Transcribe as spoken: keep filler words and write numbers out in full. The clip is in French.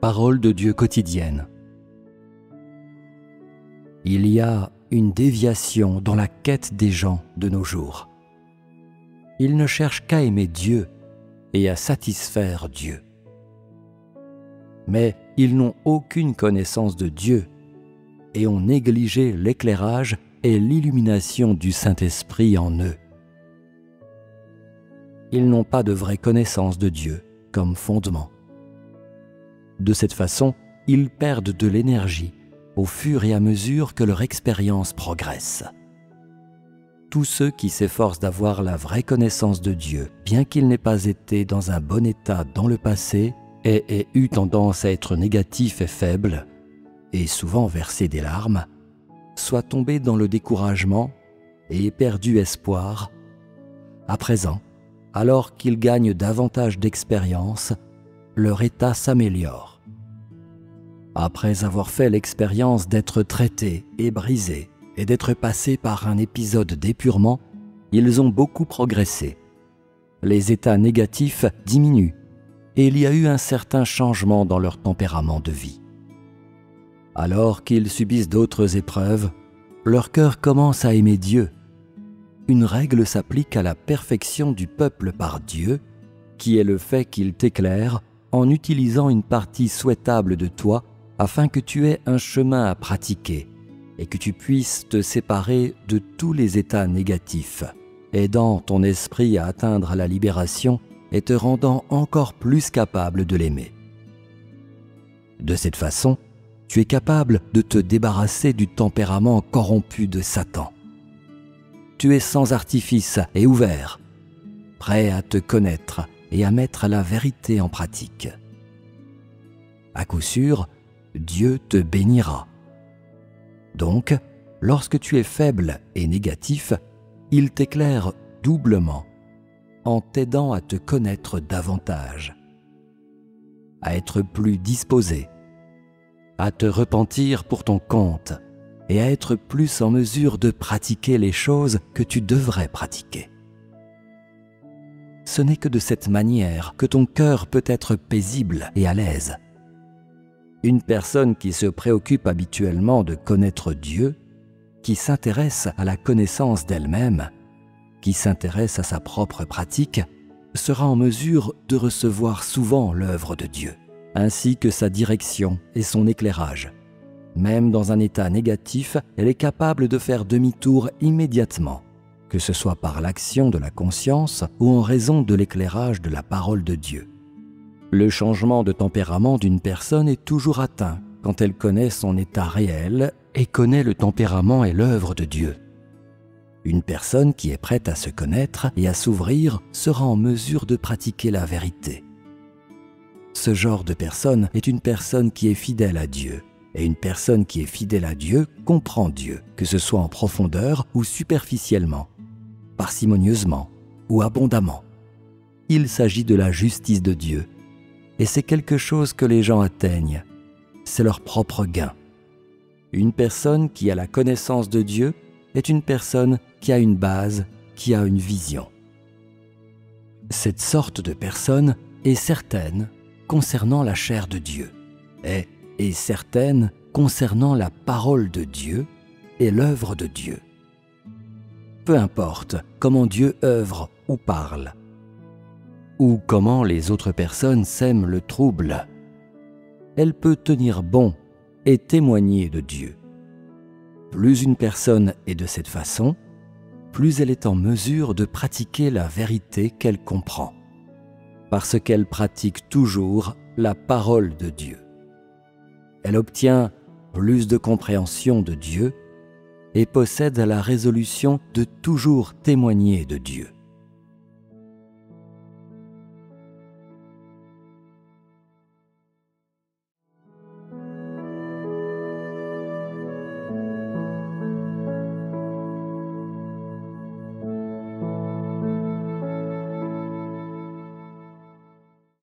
parole de Dieu quotidienne. Il y a une déviation dans la quête des gens de nos jours. Ils ne cherchent qu'à aimer Dieu et à satisfaire Dieu. Mais ils n'ont aucune connaissance de Dieu et ont négligé l'éclairage et l'illumination du Saint-Esprit en eux. Ils n'ont pas de vraie connaissance de Dieu comme fondement. De cette façon, ils perdent de l'énergie au fur et à mesure que leur expérience progresse. Tous ceux qui s'efforcent d'avoir la vraie connaissance de Dieu, bien qu'ils n'aient pas été dans un bon état dans le passé et aient eu tendance à être négatifs et faibles, et souvent verser des larmes, soient tombés dans le découragement et aient perdu espoir, à présent, alors qu'ils gagnent davantage d'expérience, leur état s'améliore. Après avoir fait l'expérience d'être traités et brisés et d'être passés par un épisode d'épurement, ils ont beaucoup progressé. Les états négatifs diminuent et il y a eu un certain changement dans leur tempérament de vie. Alors qu'ils subissent d'autres épreuves, leur cœur commence à aimer Dieu. Une règle s'applique à la perfection du peuple par Dieu, qui est le fait qu'il t'éclaire en utilisant une partie souhaitable de toi afin que tu aies un chemin à pratiquer et que tu puisses te séparer de tous les états négatifs, aidant ton esprit à atteindre la libération et te rendant encore plus capable de l'aimer. De cette façon, tu es capable de te débarrasser du tempérament corrompu de Satan. Tu es sans artifice et ouvert, prêt à te connaître et à mettre la vérité en pratique. À coup sûr, Dieu te bénira. Donc, lorsque tu es faible et négatif, il t'éclaire doublement en t'aidant à te connaître davantage, à être plus disposé, à te repentir pour ton compte et à être plus en mesure de pratiquer les choses que tu devrais pratiquer. Ce n'est que de cette manière que ton cœur peut être paisible et à l'aise. Une personne qui se préoccupe habituellement de connaître Dieu, qui s'intéresse à la connaissance d'elle-même, qui s'intéresse à sa propre pratique, sera en mesure de recevoir souvent l'œuvre de Dieu, ainsi que sa direction et son éclairage. Même dans un état négatif, elle est capable de faire demi-tour immédiatement, que ce soit par l'action de la conscience ou en raison de l'éclairage de la parole de Dieu. Le changement de tempérament d'une personne est toujours atteint quand elle connaît son état réel et connaît le tempérament et l'œuvre de Dieu. Une personne qui est prête à se connaître et à s'ouvrir sera en mesure de pratiquer la vérité. Ce genre de personne est une personne qui est fidèle à Dieu. Et une personne qui est fidèle à Dieu comprend Dieu, que ce soit en profondeur ou superficiellement, parcimonieusement ou abondamment. Il s'agit de la justice de Dieu. Et c'est quelque chose que les gens atteignent. C'est leur propre gain. Une personne qui a la connaissance de Dieu est une personne qui a une base, qui a une vision. Cette sorte de personne est certaine concernant la chair de Dieu, est, est certaine concernant la parole de Dieu et l'œuvre de Dieu. Peu importe comment Dieu œuvre ou parle, ou comment les autres personnes sèment le trouble, elle peut tenir bon et témoigner de Dieu. Plus une personne est de cette façon, plus elle est en mesure de pratiquer la vérité qu'elle comprend, parce qu'elle pratique toujours la parole de Dieu. Elle obtient plus de compréhension de Dieu et possède la résolution de toujours témoigner de Dieu.